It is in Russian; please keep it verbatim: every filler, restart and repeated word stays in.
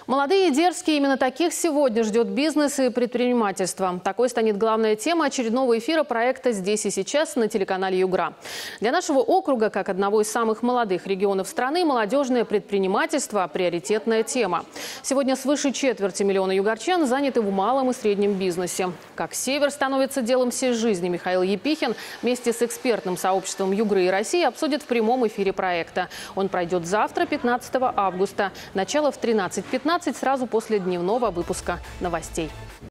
Молодые и дерзкие, именно таких сегодня ждет бизнес и предпринимательство. Такой станет главная тема очередного эфира проекта «Здесь и сейчас» на телеканале «Югра». Для нашего округа, как одного из самых молодых регионов страны, молодежное предпринимательство – приоритетная тема. Сегодня свыше четверти миллиона югорчан заняты в малом и среднем бизнесе. Как север становится делом всей жизни, Михаил Епихин вместе с экспертным сообществом Югры и России обсудит в прямом эфире проекта. Он пройдет завтра, пятнадцатого августа. Начало в тринадцать пятнадцать, сразу после дневного выпуска новостей.